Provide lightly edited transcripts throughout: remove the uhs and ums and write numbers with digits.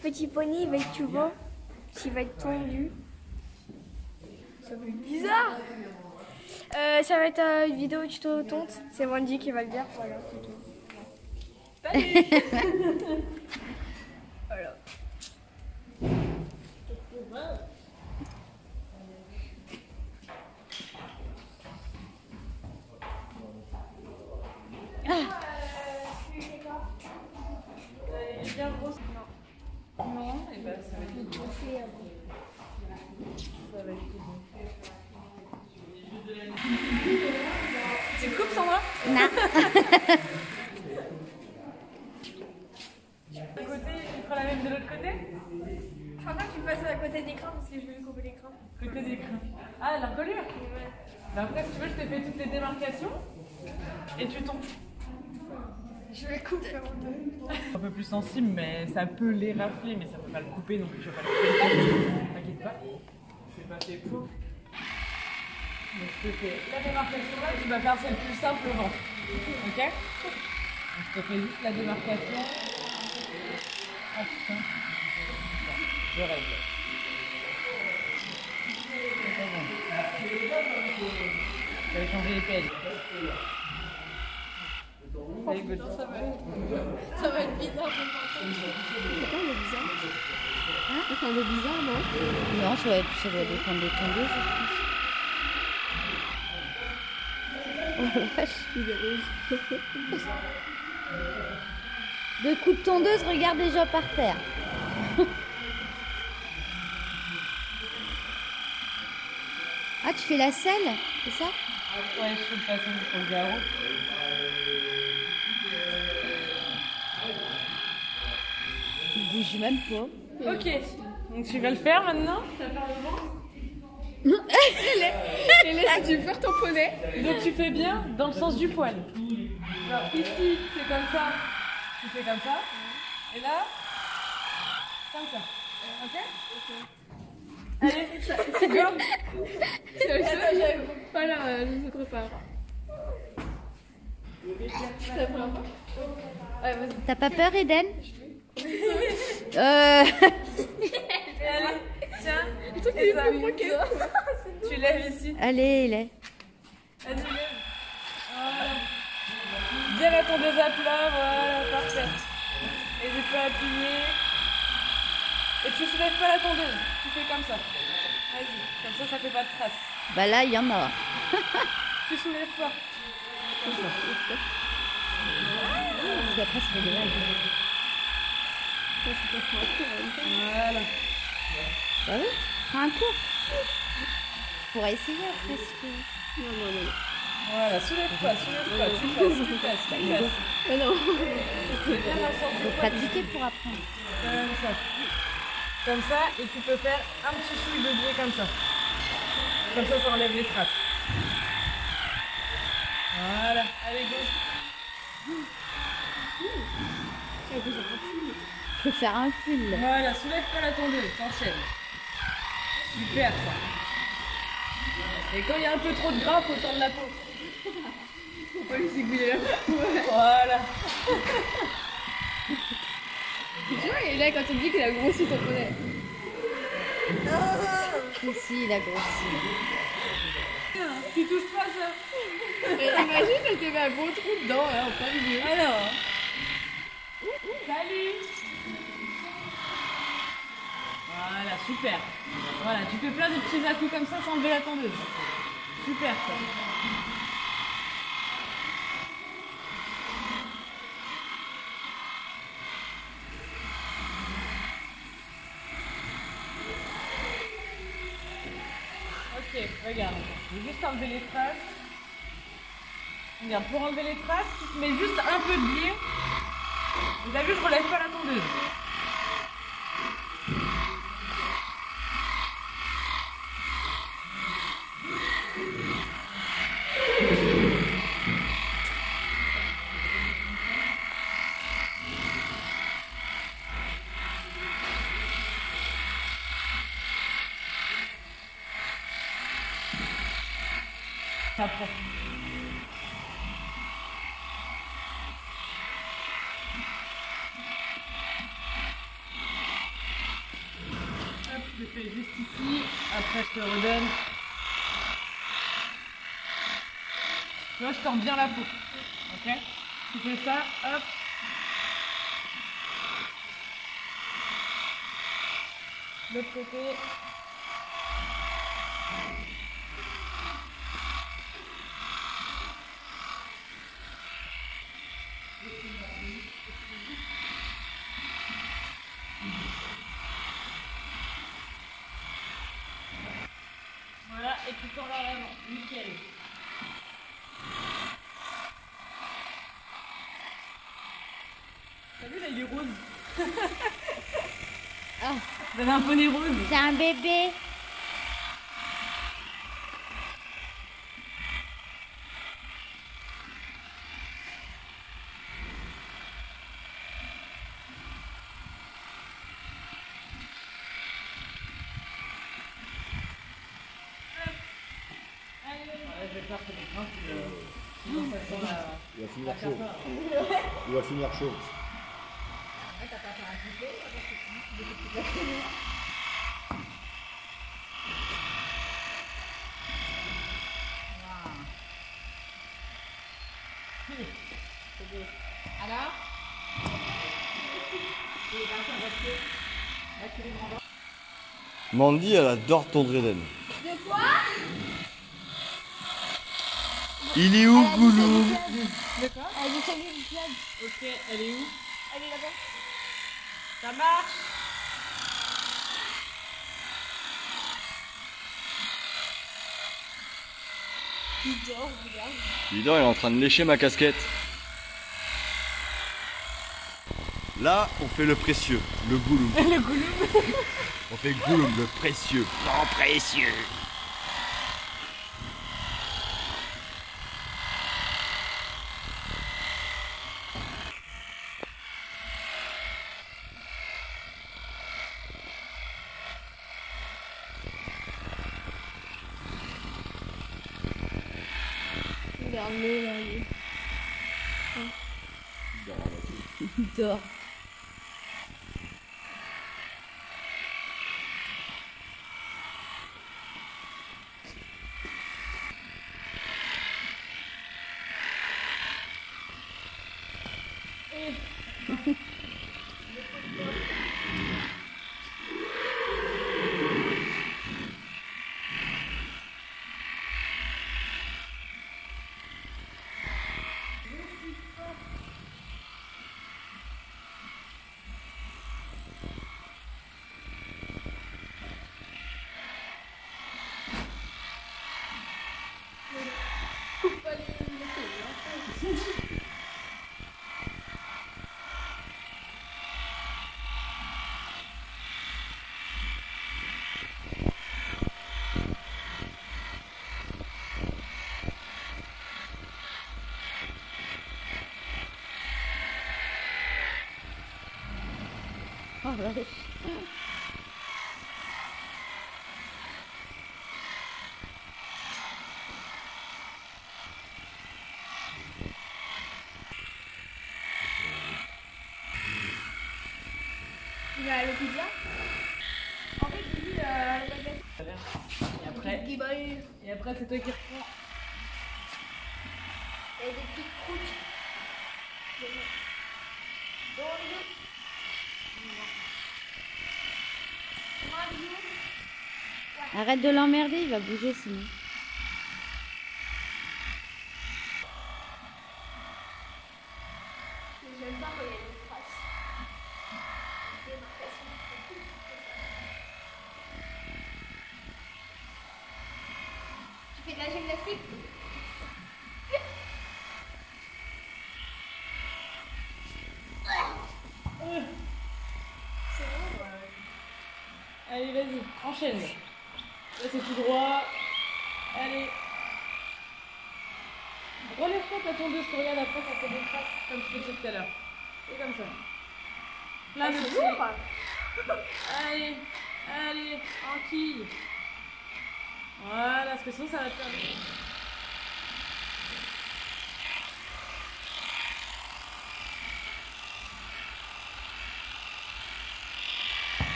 petit poney, il va être, tu vois, s'il va être tendu. Ça va être bizarre. Ça va être une vidéo tuto tonte. C'est Wendy qui va le dire. Voilà, c'est tout. Salut. Voilà. Bien grosse. Non, et bah ça va être tout bon. Ça va être tout bon. Tu me coupes, Sandra? Non. D'un côté, tu feras la même de l'autre côté? Je crois pas que tu passes à côté d'écran parce que je vais lui couper l'écran. Côté d'écran. Ah, la reliure? Ouais. Bah après, si tu veux, je te fais toutes les démarcations et tu tombes. Je vais couper en deux. Un peu plus sensible, mais ça peut les rafler, mais ça peut pas le couper, donc je vais pas le couper. T'inquiète pas, c'est pas fait pour. Donc je te fais la démarcation là, tu vas faire celle plus simple au ventre. Ok? Donc je te fais juste la démarcation. Ah putain. Je règle. Je vais changer les pelles. Allez, good. Ça va être bizarre. Pourquoi il est bizarre? Hein? Ça fait un peu bizarre, non? Non, ça doit dépendre des tondeuses, je pense. Oh la vache. Deux coups de tondeuse, regarde déjà par terre. Ah, tu fais la selle, c'est ça? Ouais, je fais le façon pour le garrot. Il bouge même pas. Ok, donc tu vas le faire maintenant. Et là, si tu veux faire ton poney. Donc tu fais bien dans le sens du poil. Alors ici, c'est comme ça. Tu fais comme ça. Et là, comme ça. Ok? Allez, c'est go. Voilà, je me prépare. T'as pas peur, Eden? Et allez, tiens. Et ça. Tu lèves ici. Allez, il est. Vas-y, lève. Voilà. Bien la tondeuse à plat, voilà, parfait. N'hésite pas à appuyer. Et tu soulèves pas la tondeuse, tu fais comme ça. Vas-y, comme ça fait pas de traces. Bah là, il y en a. Tu soulèves pas. Comme ça. Parce qu'après, ça fait des vagues. Voilà. Bah oui, prends un cours. Je pourrais essayer après si tu veux. Non. Voilà, soulève pas, tu passes. Mais non. C'est bien la sorte Faut pratiquer pour apprendre. comme ça. Comme ça, et tu peux faire un petit chouille de biais comme ça. Comme ça enlève les traces. Voilà, allez, go. Faut faire un fil. Voilà, soulève pas la tondeuse, t'enchaînes. Super ça. Et quand il y a un peu trop de gras, faut tendre la peau. Faut pas lui aiguiller la peau. Voilà. Tu vois, et là, quand on dit qu'il a grossi ton poney. Si, il a grossi. Tu touches pas ça. Et imagine, elle te met un gros trou dedans, là, en plein milieu. Alors. Salut. Voilà, super. Voilà, tu fais plein de petits à-coups comme ça sans enlever la tondeuse. Super ça. Ok, regarde. Je vais juste enlever les traces. Regarde, pour enlever les traces, tu te mets juste un peu de biais. Vous avez vu, je relève pas la tondeuse. Après. fais juste ici, après je te redonne. Tu vois, je tords bien la peau. Ok? Tu fais ça, hop. L'autre côté. Voilà, et tu tends vers l'avant. Nickel. T'as vu là, il est rose. Ah, Vous avez un poney rose. c'est un bébé. Ouais, je vais faire ce dessin, sinon ça sent la... Il va finir chaud. Il va finir chaud. Alors Mandy, elle adore ton Dreden. De quoi? Il est où, Goulou? De quoi? Elle est saluée du club. Ok, elle est où? Elle est là-bas. Ça marche. Il dort, regarde. Il dort, il est en train de lécher ma casquette. Là, on fait le précieux, le Goulou. Le goulou. On fait Goulou, le précieux. Non, précieux. Regarde-le là. Il dort. Oh la vache. Il va à l'hôpital. En fait, lui, la baguette. Et après c'est toi qui reprends. Il y a des petites croûtes. Arrête de l'emmerder, il va bouger sinon. J'aime pas quand il y a des traces. Tu fais de la gymnastique? Allez, vas-y, enchaîne. Là c'est tout droit. Allez. Relève-toi ta tondeuse, tu regardes après, ça fait des traces comme je te disais tout à l'heure. Et comme ça. Là, Ah, le c'est petit. lourd. Allez, allez, tranquille. Voilà, parce que sinon ça va te faire.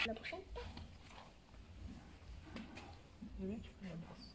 La prochaine. C'est bien que tu prennes la brosse.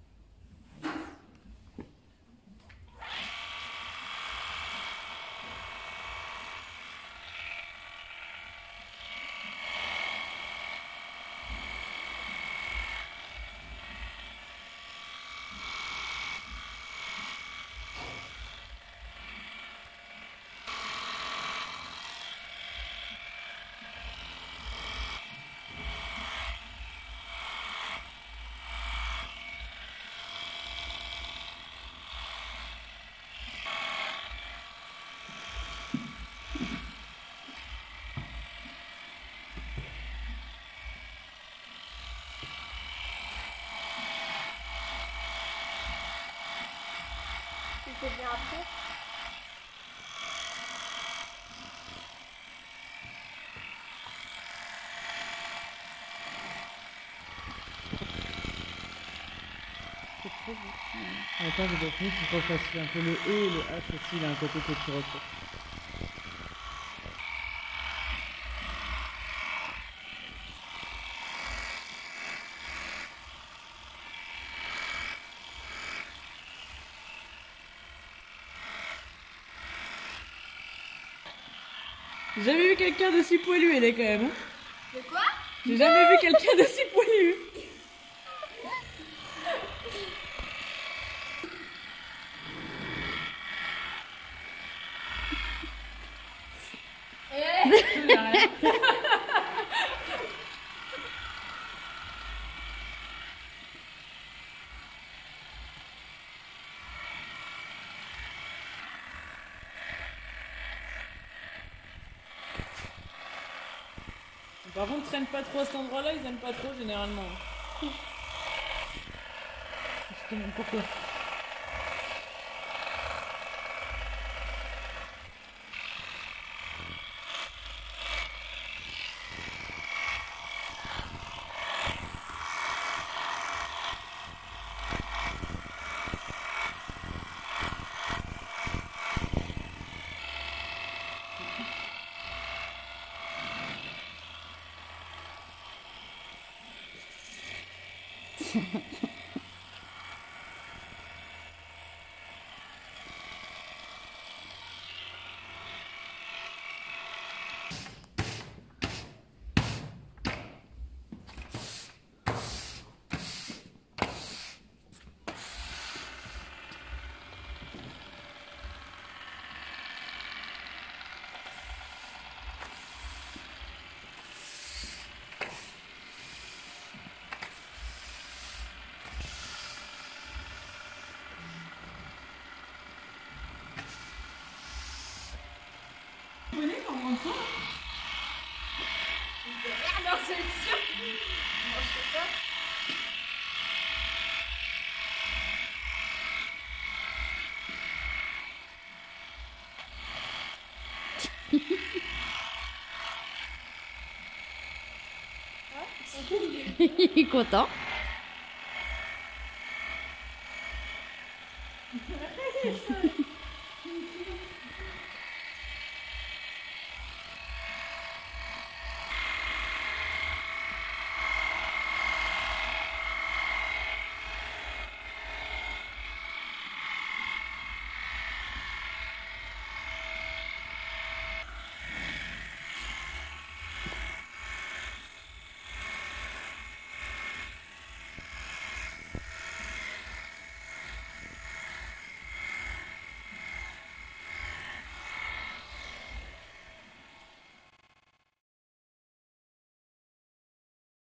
Tu fais bien après. Attends, je dois finir pour qu'on fasse un peu le E et le H aussi, là, un côté que tu retrouves. J'ai jamais vu quelqu'un d'aussi poilu, elle est quand même. Hein. De quoi? J'ai jamais vu quelqu'un d'aussi poilu. Par contre, traîne pas trop à cet endroit-là, ils aiment pas trop généralement. Je te demande pourquoi. Vous venez quand on rentre? Non, c'est sûr. Non, je sais pas. Il est content.